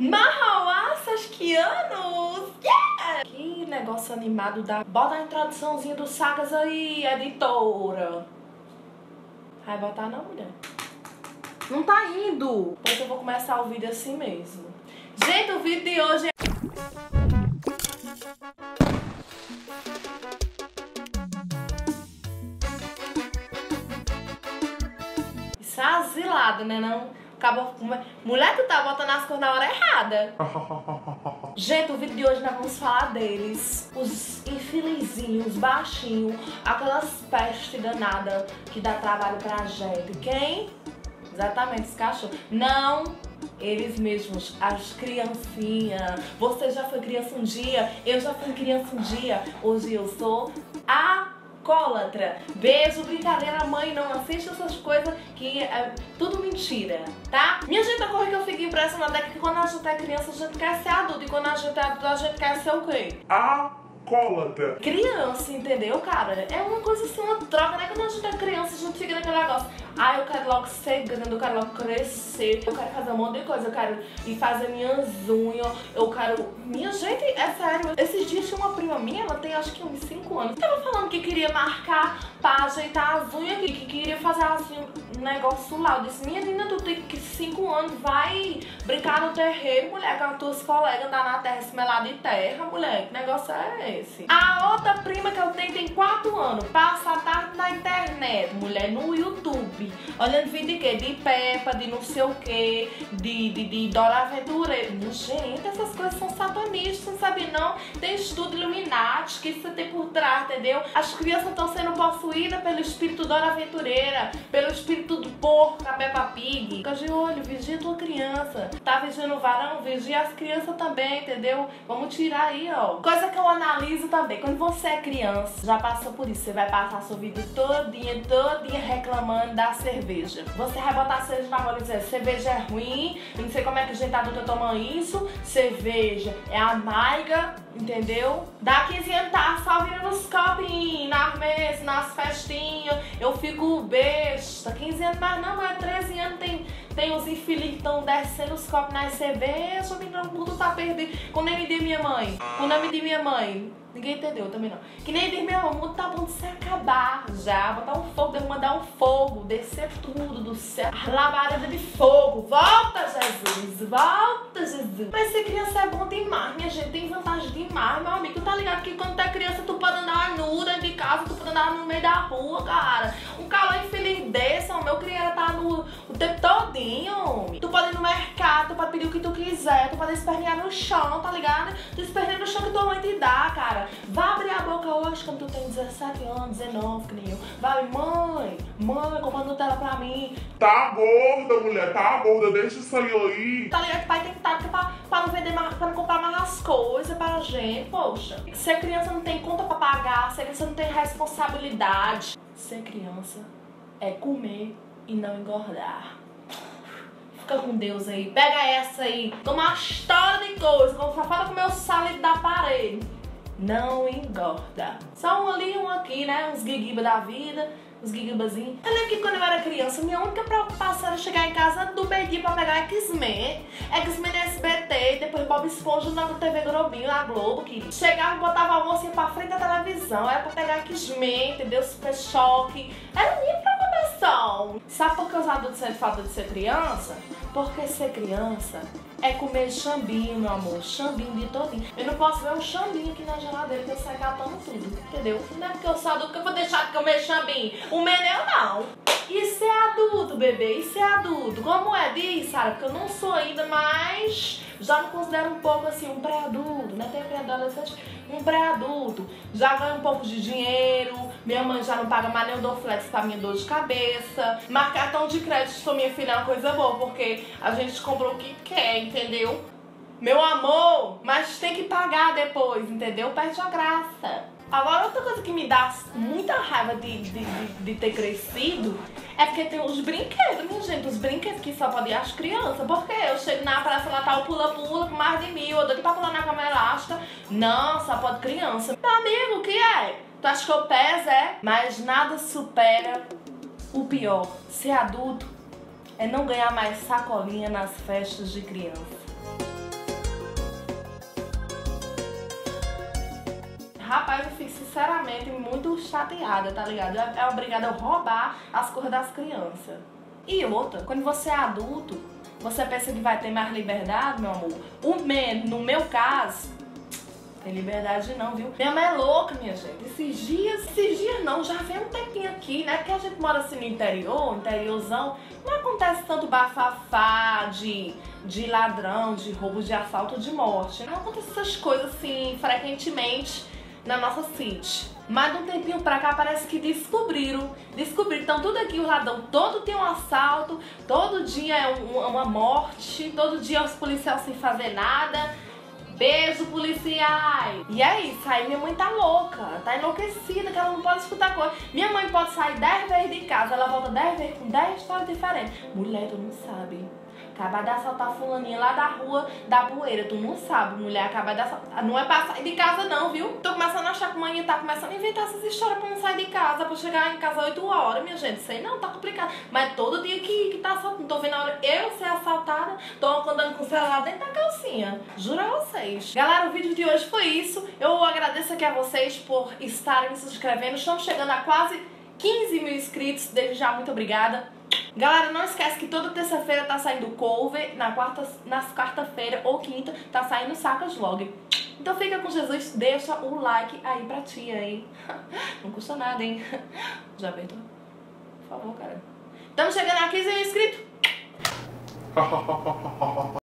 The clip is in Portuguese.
Marrauaças, que anos! Yeah! Que negócio animado da... Bota a introduçãozinha do Sagas aí, editora. Vai botar não, mulher? Não tá indo! Pois eu vou começar o vídeo assim mesmo. Gente, o vídeo de hoje é... Isso é asilado, né não? Acabou... Mulher, tu tá botando as coisas na hora errada. Gente, o vídeo de hoje nós vamos falar deles. Os infelizinhos, baixinhos, aquelas pestes danadas que dá trabalho pra gente. Quem? Exatamente, os cachorros. Não, eles mesmos, as criancinhas. Você já foi criança um dia, eu já fui criança um dia. Hoje eu sou alcoólatra. Beijo, brincadeira, mãe, não assiste essas coisas que é tudo mentira, tá? Minha gente, ocorre que eu fico impressionada é que quando a gente é criança a gente quer ser adulto e quando a gente é adulto a gente quer ser o quê? Alcoólatra. Criança, entendeu, cara? É uma coisa assim, uma troca, né? Quando a gente é criança a gente fica naquele negócio. Ah, eu quero logo ser grande, eu quero logo crescer, eu quero fazer um monte de coisa, eu quero ir fazer minhas unhas, eu quero... Minha gente, é sério, esses dias tinha uma prima minha, ela tem acho que uns 5 anos, tava falando que queria marcar pra ajeitar as unhas, que queria fazer as unhas, um negócio lá. Eu disse, menina, tu tem 5 anos, vai brincar no terreiro, mulher, com as tuas colegas, andar na terra, se melar de terra, mulher, que negócio é esse? A outra prima que eu tenho tem 4 anos, passa a tarde na internet, mulher, no YouTube. Olhando vídeo de quê? De Peppa, de não sei o quê, de Dora Aventureira. Gente, essas coisas são satanistas, não sabe não? Tem estudo Illuminati, que isso tem por trás, entendeu? As crianças estão sendo possuídas pelo espírito Dora Aventureira, pelo espírito do porco, a Peppa Pig. Fica de olho, vigia tua criança. Tá vigiando o varão? Vigia as crianças também, entendeu? Vamos tirar aí, ó. Coisa que eu analiso também. Quando você é criança, já passou por isso, você vai passar a sua vida todinha reclamando da cerveja. Você vai botar cerveja na bola e dizer, cerveja é ruim, não sei como é que gente adulta toma isso, cerveja é amarga, entendeu? Da 15 anos tá só virando os copinhos, nas mesas, nas festinhas, eu fico besta. 15 anos, mas não, é 13 anos, tem os infelizes que estão descendo os copos nas cervejas, o menino mundo tá perdido. Quando eu me dei minha mãe, ninguém entendeu também não. Que nem diz, meu mundo tá bom de se acabar já. Botar um fogo, mandar um fogo, descer tudo do céu. Labareda de fogo. Volta, Jesus. Volta, Jesus. Mas ser criança é bom demais, minha gente. Tem vantagem demais, meu amigo. Tu tá ligado que quando tu é criança, tu pode andar nu dentro de casa, tu pode andar no meio da rua, cara. Um calor infeliz desse, ó. Meu criança tá no o tempo todinho, homem. Tu pode ir no mercado, tu pode pedir o que tu quiser, tu pode espernear no chão, tá ligado? Tu esperneia no chão que tua mãe te dá, cara. Vai abrir a boca hoje quando tu tem 17 anos, 19, que nem eu. Vai, mãe, compra Nutella pra mim. Tá gorda, mulher, tá gorda, deixa isso aí. Tá ligado que pai tem que estar pra não vender mais, pra não comprar mais as coisas pra gente, poxa. Ser criança não tem conta pra pagar, ser criança não tem responsabilidade. Ser criança é comer e não engordar. Fica com Deus aí, pega essa aí, toma uma história de coisa, como só falta comer o salido da parede. Não engorda. Só um ali e um aqui, né? Uns guiguibas da vida, uns guiguibazinhos. Eu lembro que quando eu era criança, minha única preocupação era chegar em casa do meio-dia pra pegar X-Men. X-Men na SBT, depois Bob Esponja na TV Globinho, na Globo, querido. Chegava e botava a almoço pra frente da televisão, era pra pegar X-Men, entendeu? Super Choque. Era a minha preocupação. Sabe por que os adultos sentem falta de ser criança? Porque ser criança é comer chambinho, meu amor, chambinho de todinho. Eu não posso ver um chambinho aqui na geladeira que eu saio catando tudo, entendeu? Não é porque eu sou adulto que eu vou deixar de comer chambinho. O menino não. Isso é adulto, bebê, isso é adulto. Como é? Diz, Sara, porque eu não sou ainda, mas já me considero um pouco assim, um pré-adulto, né? Tem pré-adolescente, um pré-adulto. Já ganho um pouco de dinheiro, minha mãe já não paga mais nem o Dorflex pra minha dor de cabeça. Mas cartão de crédito com minha filha é uma coisa boa, porque a gente comprou o que quer, entendeu? Meu amor, mas tem que pagar depois, entendeu? Perde a graça. Agora, outra coisa que me dá muita raiva de ter crescido é porque tem os brinquedos, minha gente. Os brinquedos que só podem as crianças. Porque eu chego na praça, lá tá o pula-pula com mais de 1000, eu dou pra pular na cama elástica. Não, só pode criança. Meu amigo, o que é? Tu acha que eu peso, é? Mas nada supera o pior. Ser adulto é não ganhar mais sacolinha nas festas de criança. sinceramente muito chateada, tá ligado? É obrigada a roubar as coisas das crianças. E outra, quando você é adulto, você pensa que vai ter mais liberdade, meu amor? No meu caso, tem liberdade não, viu? Minha mãe é louca, minha gente. Esses dias não, já vem um tempinho aqui, né? Porque a gente mora assim no interior, interiorzão. Não acontece tanto bafafá de ladrão, de roubo, de assalto, de morte. Não acontece essas coisas assim frequentemente na nossa city. Mas de um tempinho pra cá parece que descobriram. Então tudo aqui, o ladrão, todo tem um assalto, todo dia é uma morte, todo dia os policiais sem fazer nada. Beijo, policiais! E é isso, aí minha mãe tá louca, tá enlouquecida, que ela não pode escutar coisa. Minha mãe pode sair 10 vezes de casa, ela volta 10 vezes com 10 histórias diferentes. Mulher, tu não sabe. Acaba de assaltar fulaninha lá da rua da Poeira, tu não sabe, mulher, acaba de assaltar. Não é pra sair de casa não, viu? Tô começando a achar que amanhã tá começando a inventar essas histórias pra não sair de casa, pra chegar em casa 8 horas, minha gente. Sei não, tá complicado. Mas todo dia que tá assaltando, tô vendo a hora eu ser assaltada, tô andando com o celular dentro da calcinha. Juro a vocês. Galera, o vídeo de hoje foi isso. Eu agradeço aqui a vocês por estarem se inscrevendo. Estamos chegando a quase 15 mil inscritos, desde já, muito obrigada. Galera, não esquece que toda terça-feira tá saindo cover, nas quarta-feira ou quinta tá saindo Sacas Vlog. Então fica com Jesus, deixa o like aí pra tia, hein? Não custa nada, hein? Já apertou? Por favor, cara. Estamos chegando a 15 mil inscritos.